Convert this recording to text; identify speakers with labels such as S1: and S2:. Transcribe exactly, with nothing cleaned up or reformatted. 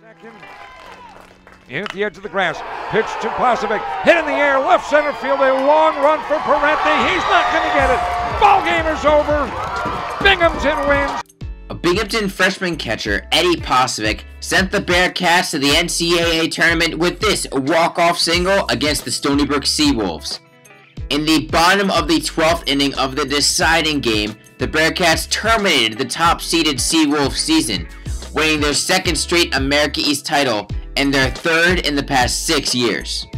S1: In at the edge of the grass, pitch to Posavec, hit in the air, left center field, a long run for Parenti. He's not going to get it. Ball game is over. Binghamton wins.
S2: A Binghamton freshman catcher, Eddie Posavec, sent the Bearcats to the N C double A tournament with this walk-off single against the Stony Brook Seawolves. In the bottom of the twelfth inning of the deciding game, the Bearcats terminated the top-seeded Seawolf season, winning their second straight America East title and their third in the past six years.